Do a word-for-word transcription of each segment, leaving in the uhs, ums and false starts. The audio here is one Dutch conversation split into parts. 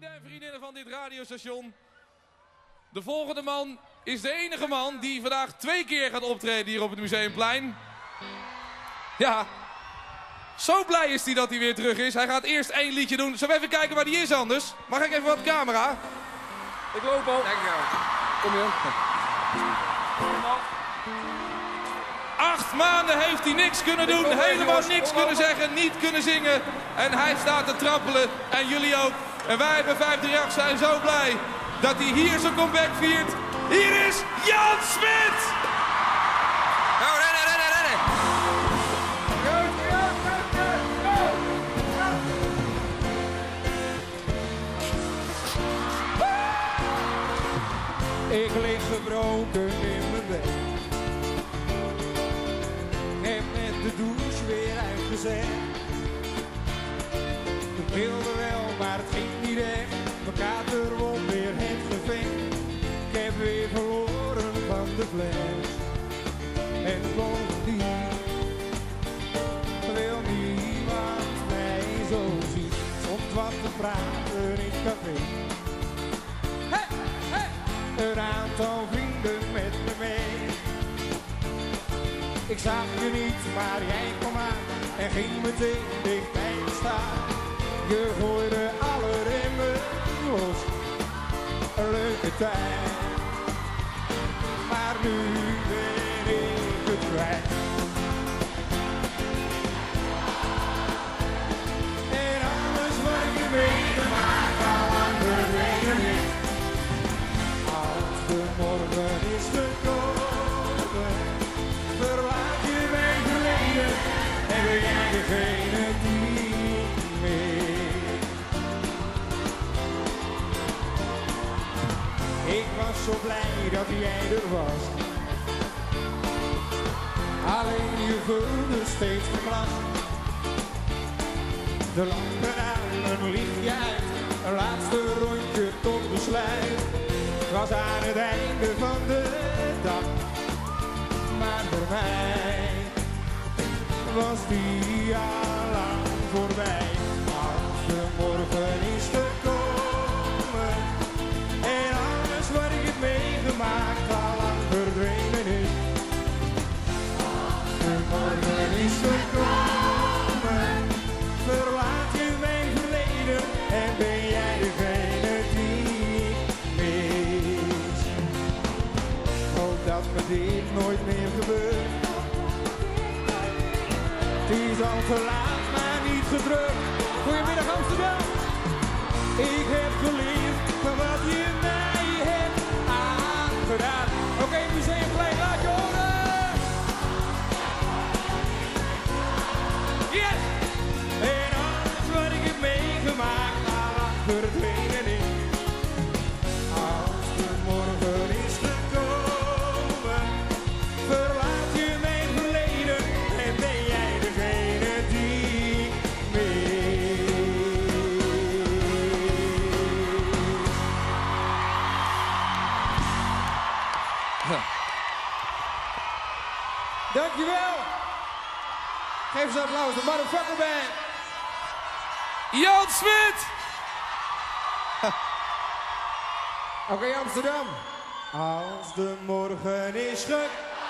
Vrienden en vriendinnen van dit radiostation. De volgende man is de enige man die vandaag twee keer gaat optreden hier op het Museumplein. Ja, zo blij is hij dat hij weer terug is. Hij gaat eerst één liedje doen. Zullen we even kijken waar hij is anders? Mag ik even wat camera? Ik loop al. Dankjewel. Kom je. Acht maanden heeft hij niks kunnen doen, helemaal niks kunnen zeggen, niet kunnen zingen. En hij staat te trappelen en jullie ook. En wij bij vijf drie acht zijn zo blij dat hij hier zijn comeback viert. Hier is Jan Smit! Nou, rennen, rennen, rennen! Ik lig gebroken in mijn bed. Ik heb net de douche weer uitgezet. Ik wilde wel, maar het ging niet echt. Mijn kater won weer het gevecht. Ik heb weer verloren van de fles. En bovendien wil niemand mij zo zien. Soms wat te praten in het café. Hey, hey. Een aantal vrienden met me mee. Ik zag je niet, maar jij kwam aan en ging meteen dicht bij me staan. Je gooide alle remmen los, een leuke tijd. Maar nu ben ik het kwijt. En alles wat je meegemaakt al lang verdwenen is. Als de morgen is gekomen, verlaat je mijn verleden en ben jij degene die mee. Ik was zo blij dat jij er was. Alleen je vulde steeds mijn glas. De lampen aan, een lichtje uit, een laatste rondje tot besluit. Het was aan het einde van de dag, maar voor mij was die al lang voorbij. Als de morgen is gekomen en alles wat ik heb meegemaakt al lang verdwenen is. Als de morgen is gekomen, verlaat je mijn verleden en ben jij degene die ik mis. Hoop dat me dit nooit meer gebeurt. Het is al te laat, maar niet gedrukt. Goedemiddag Amsterdam. Ik heb geleerd van wat je mij hebt aangedaan. Oké, okay, Museumplein, laat je horen. Yes! En alles wat ik heb meegemaakt, al lang verdwenen is. Als de morgen is gekomen, verlaat je mijn verleden en ben jij degene die ik mis. Dankjewel! Geef eens een applaus, de Motherfucker Band! Jan Smit! Oké, okay, Amsterdam. Als de morgen is ge...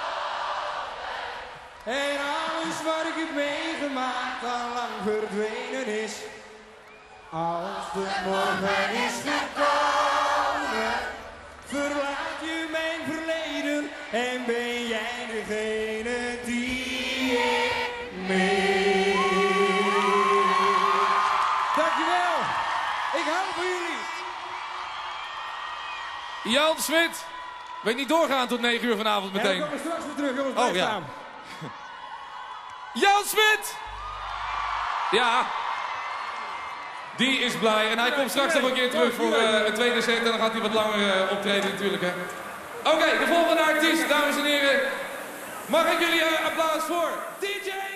En alles wat ik heb meegemaakt al lang verdwenen is. Als de morgen is gekomen, verlaat je mijn verleden en ben jij degene die ik mis. Dankjewel. Ik hou van jullie. Jan Smit! Weet niet doorgaan tot negen uur vanavond meteen. En we komen straks weer terug, jongens. Oh, Blijf ja. staan. Jan Smit! Ja. Die is blij. En hij komt straks nog een keer terug voor uh, het tweede set. En dan gaat hij wat langer uh, optreden natuurlijk. Hè. Oké, okay, de volgende artiest, dames en heren. Mag ik jullie een uh, applaus voor D J